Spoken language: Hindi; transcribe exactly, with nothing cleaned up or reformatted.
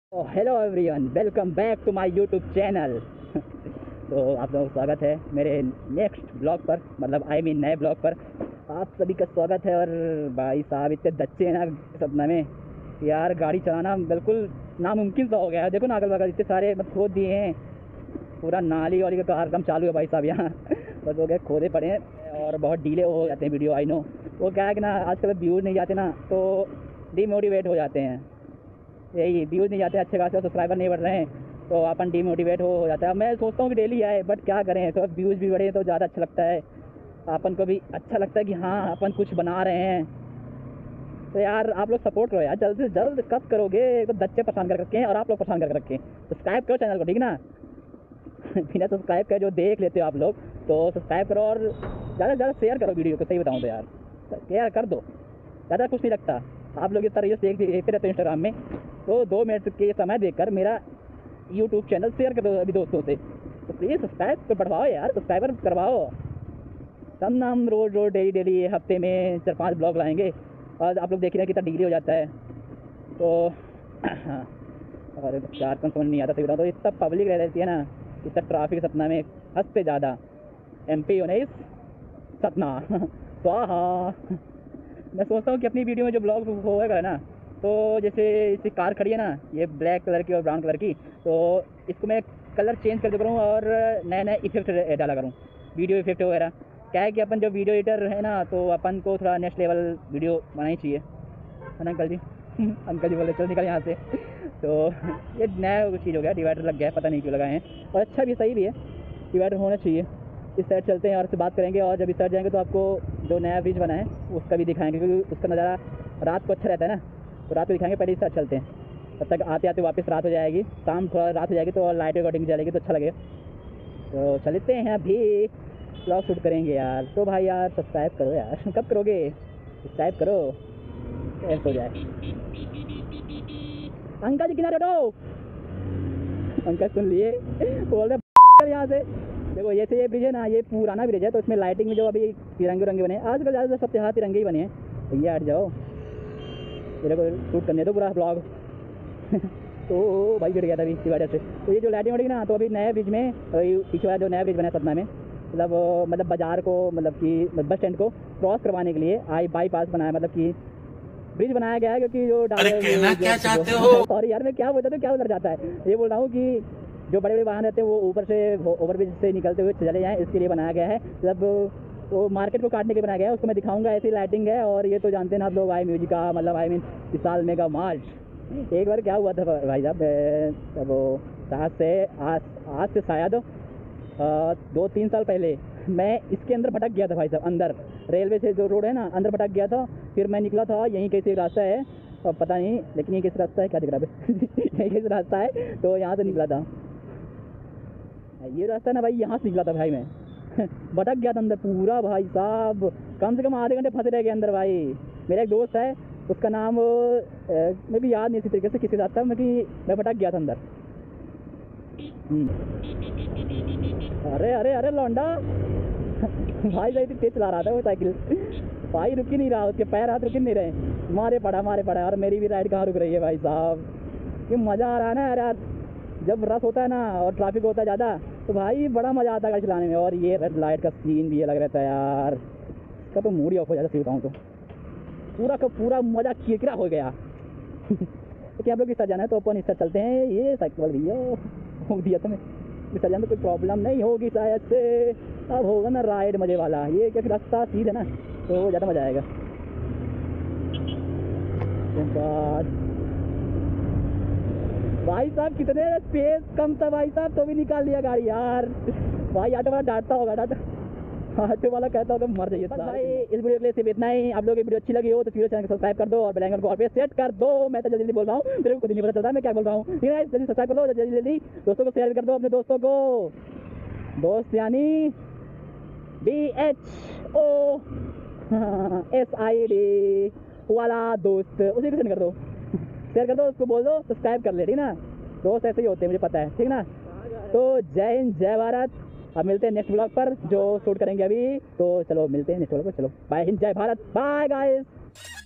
तो hello everyone, welcome back to my YouTube channel. तो आप लोगों का स्वागत है मेरे नेक्स्ट ब्लॉग पर, मतलब आई मीन नए ब्लॉग पर। आप सभी का स्वागत है। और भाई साहब इतने दच्चे हैं ना सपना में यार, गाड़ी चलाना बिल्कुल नामुमकिन सा हो गया है। देखो ना अगल बगल इतने सारे मत खोद दिए हैं, पूरा नाली वाली का कार्यक्रम चालू है भाई साहब यहाँ। बस हो गए खोदे पड़े हैं और बहुत डीले हो जाते हैं वीडियो, आई नो। वो क्या है कि ना आजकल व्यूज़ नहीं जाते ना तो डीमोटिवेट हो जाते हैं। यही व्यूज़ नहीं जाते, अच्छे खासे सब्सक्राइबर नहीं बढ़ रहे हैं तो अपन डीमोटिवेट हो हो जाता है। मैं सोचता हूँ कि डेली आए, बट क्या करें, तो व्यूज़ भी बढ़े तो ज़्यादा अच्छा लगता है, अपन को भी अच्छा लगता है कि हाँ अपन कुछ बना रहे हैं। तो यार आप लोग सपोर्ट करो यार, जल्द से जल्द। कब करोगे? तो बच्चे पसंद कर रखे हैं और आप लोग पसंद कर रखे हैं। सब्सक्राइब करो चैनल को, ठीक ना। बिना सब्सक्राइब करे जो देख लेते हो आप लोग, तो सब्सक्राइब करो और ज़्यादा से ज़्यादा शेयर करो वीडियो को। सही बताऊँ तो यार शेयर कर दो, ज़्यादा कुछ नहीं लगता। आप लोग इस तरह से देख देखते रहते हो इंस्टाग्राम में, तो दो मिनट के समय देकर मेरा यूट्यूब चैनल शेयर कर दो अभी दोस्तों से। तो प्लीज़ सब्सक्राइब तो बढ़वाओ यार, सब्सक्राइबर करवाओ। तब ना हम रोज़ रोज़ डेली डेली हफ्ते में चार पांच ब्लॉग लाएंगे। और आप लोग देख रहे हैं कितना डिग्री हो जाता है। तो और चार कम समझ नहीं आता सही बताऊँ तो। इतना पब्लिक रह रहती है ना, इतना ट्रैफिक सतना में, हद से ज़्यादा। एम पी उन्नीस सतना स्वाहा। मैं सोचता हूँ कि अपनी वीडियो में जो ब्लॉग होगा ना, तो जैसे इसी कार खड़ी है ना, ये ब्लैक कलर की और ब्राउन कलर की, तो इसको मैं कलर चेंज कर दिया करूँ और नए नए इफेक्ट डाला करूँ, वीडियो इफेक्ट वगैरह। क्या है कि अपन जो वीडियो एडिटर है ना, तो अपन को थोड़ा नेक्स्ट लेवल वीडियो बनानी चाहिए, है ना अंकल जी? अंकल जी बोले चलो निकल यहाँ से। तो ये नया चीज़ हो गया, डिवाइडर लग गया है, पता नहीं क्यों लगाए हैं। और अच्छा भी, सही भी है, डिवाइडर होना चाहिए। इस साइड चलते हैं और उससे बात करेंगे, और जब इस साइड जाएंगे तो आपको जो नया ब्रिज बना है उसका भी दिखाएंगे, क्योंकि उसका नज़ारा रात को अच्छा रहता है ना, तो रात को दिखाएंगे। पहले इस साइड चलते हैं, तब तक आते आते वापस रात हो जाएगी, शाम थोड़ा रात हो जाएगी तो लाइट अकॉर्डिंग जलेगी तो अच्छा लगेगा। तो चलते हैं, अभी ब्लॉग शूट करेंगे यार। तो भाई यार सब्सक्राइब करो यार। कब करोगे? सब्सक्राइब करो, ऐसा हो जाए। अंकल जी किनारे हटो। अंकल सुन लिए, बोल रहे यहाँ से। देखो ये से ये ब्रिज है ना, ये पुराना ब्रिज है, तो इसमें लाइटिंग में जो अभी तिरंगे रंगे बने हैं, आजकल ज़्यादातर सब यहाँ तिरंगे ही बने हैं। भैया हट जाओ, मेरे को शूट करने दो पूरा ब्लॉग। तो भाई गिर गया था अभी इसी वजह से। तो ये जो लाइटिंग बढ़ेगी ना, तो अभी नए ब्रिज में, पीछे वाला जो नया ब्रिज बना है सतना में, मतलब मतलब बाजार को, मतलब कि बस स्टैंड को क्रॉस करवाने के लिए आई बाईपास बनाया, मतलब कि ब्रिज बनाया गया है। क्योंकि जो अरे कहना क्या चाहते हो? सॉरी यार, मैं क्या बोलता था, क्या उधर जाता है। ये बोल रहा हूँ कि जो बड़े बड़े वाहन रहते हैं वो ऊपर से ओवर ब्रिज से निकलते हुए चले जाएँ, इसके लिए बनाया गया है। मतलब वो मार्केट को काटने के लिए बनाया गया है, उसको मैं दिखाऊंगा। ऐसी लाइटिंग है। और ये तो जानते हैं ना आप लोग, आई म्यूजिक का मतलब आई मीन विशाल मेगा मार्च। एक बार क्या हुआ था भाई साहब, तब आज से आज आज से शायद दो तीन साल पहले मैं इसके अंदर भटक गया था भाई साहब, अंदर रेलवे से जो रोड है ना, अंदर भटक गया था। फिर मैं निकला था, यहीं कैसे रास्ता है और पता नहीं, लेकिन ये कैसे रास्ता है, क्या दिख रहा है? यहीं कैसे रास्ता है, तो यहाँ से निकला था। ये रास्ता ना भाई, यहाँ से निकला था भाई मैं। भटक गया था अंदर पूरा भाई साहब, कम से कम आधे घंटे फंसे रह गए अंदर भाई। मेरा एक दोस्त है, उसका नाम मैं भी याद नहीं इसी तरीके से किसी रास्ता में, कि मैं भटक गया था अंदर। अरे अरे अरे लौंडा। भाई साहब तेज चला रहा था वो साइकिल, भाई रुक ही नहीं रहा, उसके पैर हाथ रुक ही नहीं रहे, मारे पड़ा मारे पड़ा। और मेरी भी राइड कहाँ रुक रही है भाई साहब। ये मज़ा आ रहा है ना यार, जब रश होता है ना और ट्रैफिक होता है ज़्यादा, तो भाई बड़ा मज़ा आता है गाड़ी चलाने में। और ये रेड लाइट का सीन भी अलग रहता है यार, इसका तो मूड ही ऑफ हो जाता है, सही बताऊँ तो। पूरा का पूरा मज़ा किरकिरा हो गया। लेकिन आप लोग इस तरह जाना है तो अपन इस तरह चलते हैं। ये साइकिल वाले भैया हो दिया था मैं, इस तरह जाने तो कोई प्रॉब्लम नहीं होगी शायद से। अब होगा ना राइड मज़े वाला, ये क्या रास्ता सीधा ना, तो ज़्यादा मज़ा आएगा। भाई साहब कितने स्पेस कम था भाई साहब, तो भी निकाल लिया गाड़ी यार। भाई ऑटो वाला डांटता होगा, डांट ऑटो वाला कहता होगा मर जाइए भाई। इस वीडियो के लिए सिर्फ इतना ही। आप लोगों की वीडियो अच्छी लगी हो तो वीडियो चैनल को सब्सक्राइब कर दो और बेल आइकन को ऑल पे सेट कर दो। मैं तो जल्दी जल्दी बोल रहा हूँ, मेरे को खुद नहीं पता चलता मैं क्या बोल रहा हूँ। ठीक है, जल्दी सब्सक्राइब कर लो, जल्दी जल्दी दोस्तों को शेयर कर दो, अपने दोस्तों को। दोस्त यानी D H O S I D वाला दोस्त, उसी को सेंड कर दो, शेयर कर दो, उसको बोल दो सब्सक्राइब कर ले, ठीक ना। दोस्त ऐसे ही होते हैं, मुझे पता है, ठीक ना। तो जय हिंद जय भारत। अब मिलते हैं नेक्स्ट ब्लॉग पर जो शूट करेंगे अभी। तो चलो मिलते हैं नेक्स्ट ब्लॉग पर, चलो बाय हिंद जय भारत, बाय गाइस।